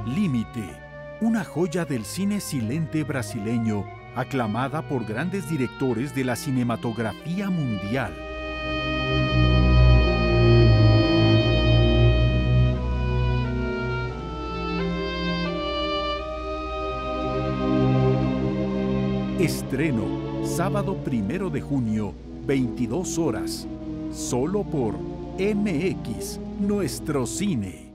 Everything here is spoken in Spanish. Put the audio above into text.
Límite, una joya del cine silente brasileño, aclamada por grandes directores de la cinematografía mundial. Estreno, sábado 1 de junio, 22 horas, solo por MX, Nuestro Cine.